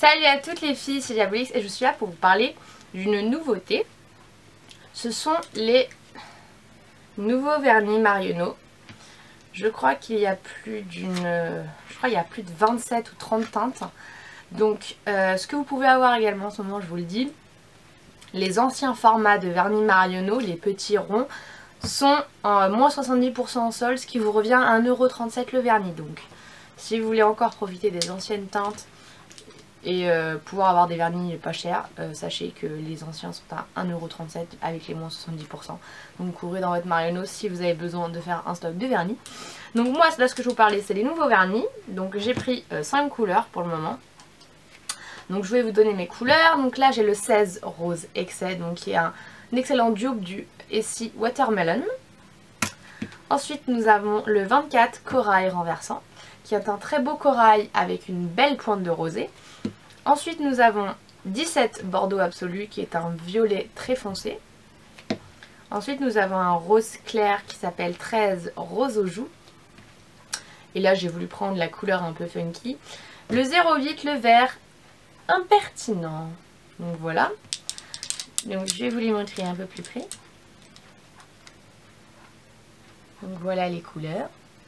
Salut à toutes les filles, c'est Diabolix et je suis là pour vous parler d'une nouveauté. Ce sont les nouveaux vernis Marionneau. Je crois qu'il y a plus de 27 ou 30 teintes. Donc ce que vous pouvez avoir également en ce moment, je vous le dis, les anciens formats de vernis Marionneau, les petits ronds, sont en moins 70% en solde, ce qui vous revient à 1,37 € le vernis. Donc si vous voulez encore profiter des anciennes teintes et pouvoir avoir des vernis pas chers, sachez que les anciens sont à 1,37 € avec les moins 70%. Donc courez dans votre Marionneau si vous avez besoin de faire un stock de vernis. Donc moi, là ce que je vous parlais, c'est les nouveaux vernis. Donc j'ai pris 5 couleurs pour le moment. Donc je vais vous donner mes couleurs. Donc là j'ai le 16 Rose Excès, donc qui est un excellent dupe du Essie Watermelon. Ensuite nous avons le 24 Corail Renversant, qui est un très beau corail avec une belle pointe de rosée. Ensuite nous avons 17 Bordeaux Absolu, qui est un violet très foncé. Ensuite nous avons un rose clair qui s'appelle 13 Rose aux joues. Et là j'ai voulu prendre la couleur un peu funky. Le 08, le vert impertinent. Donc voilà. Donc je vais vous les montrer un peu plus près. Donc voilà les couleurs.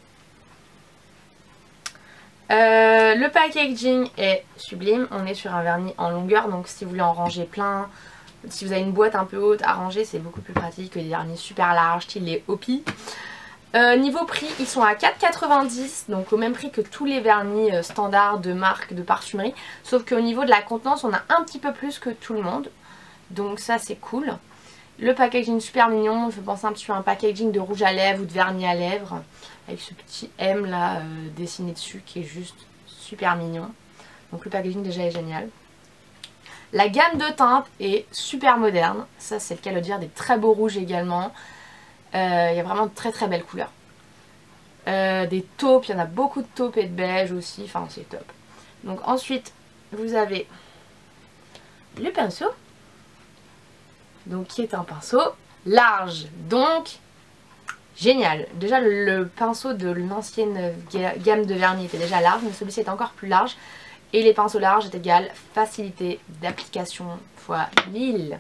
Le packaging est sublime. On est sur un vernis en longueur, donc si vous voulez en ranger plein, si vous avez une boîte un peu haute à ranger, c'est beaucoup plus pratique que les vernis super larges, style les Hopi. Niveau prix, ils sont à 4,90 €, donc au même prix que tous les vernis standards de marque de parfumerie, sauf qu'au niveau de la contenance, on a un petit peu plus que tout le monde, donc ça c'est cool. Le packaging super mignon, je pense un petit peu à un packaging de rouge à lèvres ou de vernis à lèvres, avec ce petit M là dessiné dessus qui est juste super mignon. Donc le packaging déjà est génial. La gamme de teintes est super moderne, ça c'est le cas de dire, des très beaux rouges également. Il y a vraiment de très très belles couleurs. Des taupes, il y en a beaucoup de taupes et de beige aussi, enfin c'est top. Donc ensuite vous avez le pinceau. Donc qui est un pinceau large, donc génial. Déjà le pinceau de l'ancienne gamme de vernis était déjà large, mais celui-ci est encore plus large. Et les pinceaux larges est égal facilité d'application fois 1000.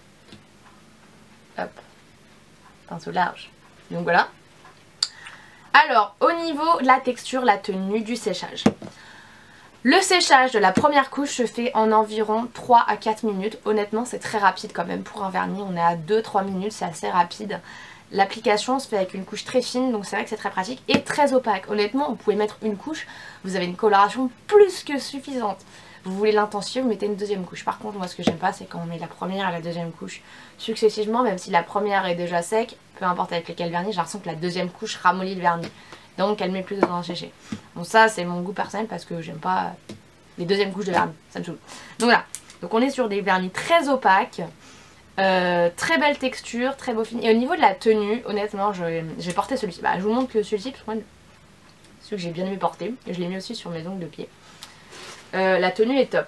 Hop, pinceau large. Donc voilà. Alors au niveau de la texture, la tenue, du séchage. Le séchage de la première couche se fait en environ 3 à 4 minutes. Honnêtement c'est très rapide quand même pour un vernis. On est à 2-3 minutes, c'est assez rapide. L'application se fait avec une couche très fine, donc c'est vrai que c'est très pratique et très opaque. Honnêtement, vous pouvez mettre une couche, vous avez une coloration plus que suffisante. Vous voulez l'intensifier, vous mettez une deuxième couche. Par contre, moi ce que j'aime pas, c'est quand on met la première et la deuxième couche successivement, même si la première est déjà sec, peu importe avec lequel vernis, j'ai l'impression que la deuxième couche ramollit le vernis. Donc elle met plus de temps à sécher. Bon ça c'est mon goût personnel parce que j'aime pas les deuxièmes couches de vernis, ça me saoule. Donc voilà, donc on est sur des vernis très opaques. Très belle texture, très beau fini. Et au niveau de la tenue, honnêtement, j'ai porté celui-ci. Bah, je vous montre que celui-ci, parce que moi, celui que j'ai bien aimé porter. Et je l'ai mis aussi sur mes ongles de pied. La tenue est top.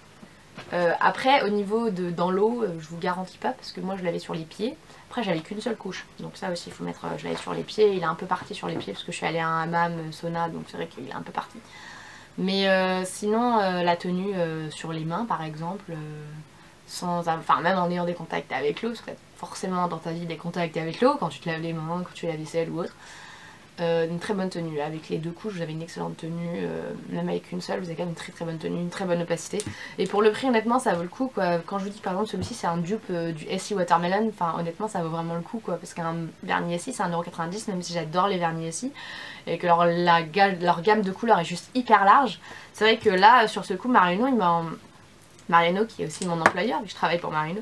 Après, au niveau de dans l'eau, je vous garantis pas, parce que moi je l'avais sur les pieds. Après, j'avais qu'une seule couche. Donc ça aussi, il faut mettre, je l'avais sur les pieds. Il est un peu parti sur les pieds, parce que je suis allée à un hammam sauna, donc c'est vrai qu'il est un peu parti. Mais sinon, la tenue sur les mains, par exemple... enfin même en ayant des contacts avec l'eau, parce que forcément dans ta vie des contacts avec l'eau, quand tu te laves les mains, quand tu fais la vaisselle ou autre. Une très bonne tenue, avec les deux couches vous avez une excellente tenue, même avec une seule vous avez quand même une très très bonne tenue, une très bonne opacité. Et pour le prix honnêtement ça vaut le coup quoi. Quand je vous dis par exemple celui-ci c'est un dupe du Essie Watermelon, enfin honnêtement ça vaut vraiment le coup quoi, parce qu'un vernis Essie c'est 1,90 €, même si j'adore les vernis Essie et que leur gamme de couleurs est juste hyper large. C'est vrai que là sur ce coup Marionneau qui est aussi mon employeur, je travaille pour Marionneau,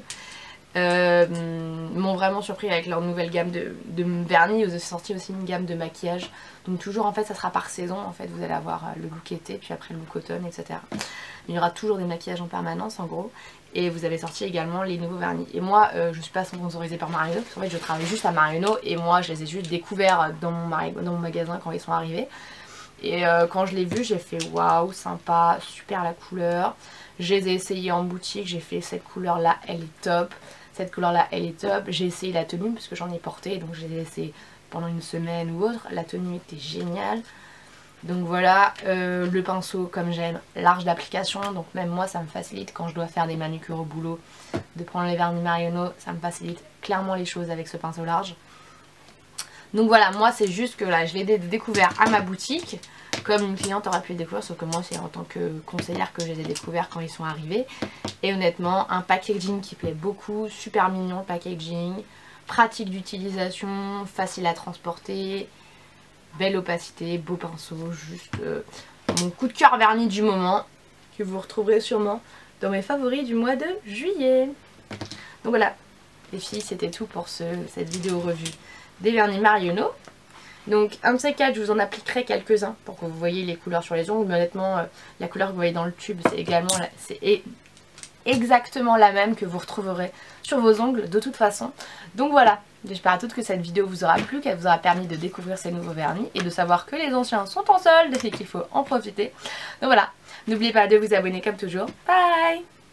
m'ont vraiment surpris avec leur nouvelle gamme de vernis. Ils ont sorti aussi une gamme de maquillage, donc toujours en fait ça sera par saison, en fait vous allez avoir le look été puis après le look automne etc. Il y aura toujours des maquillages en permanence en gros, et vous avez sorti également les nouveaux vernis. Et moi je suis pas sponsorisée par Marionneau, parce qu'en fait je travaille juste à Marionneau et moi je les ai juste découverts dans mon magasin quand ils sont arrivés. Et quand je l'ai vu j'ai fait waouh sympa, super la couleur. Je les ai essayés en boutique, j'ai fait cette couleur là elle est top, cette couleur là elle est top. J'ai essayé la tenue parce que j'en ai porté, donc j'ai essayé pendant une semaine ou autre, la tenue était géniale. Donc voilà, le pinceau comme j'aime, large d'application, donc même moi ça me facilite quand je dois faire des manucures au boulot, de prendre les vernis Marionneau, ça me facilite clairement les choses avec ce pinceau large. Donc voilà, moi c'est juste que là je l'ai découvert à ma boutique, comme une cliente aura pu le découvrir, sauf que moi c'est en tant que conseillère que je les ai découverts quand ils sont arrivés. Et honnêtement, un packaging qui plaît beaucoup, super mignon le packaging, pratique d'utilisation, facile à transporter, belle opacité, beau pinceau, juste mon coup de cœur vernis du moment, que vous retrouverez sûrement dans mes favoris du mois de juillet. Donc voilà, les filles, c'était tout pour cette vidéo revue des vernis Marionneau. Donc un de ces quatre, je vous en appliquerai quelques-uns pour que vous voyez les couleurs sur les ongles. Mais honnêtement, la couleur que vous voyez dans le tube, c'est exactement la même que vous retrouverez sur vos ongles de toute façon. Donc voilà, j'espère à toutes que cette vidéo vous aura plu, qu'elle vous aura permis de découvrir ces nouveaux vernis et de savoir que les anciens sont en solde et qu'il faut en profiter. Donc voilà, n'oubliez pas de vous abonner comme toujours. Bye!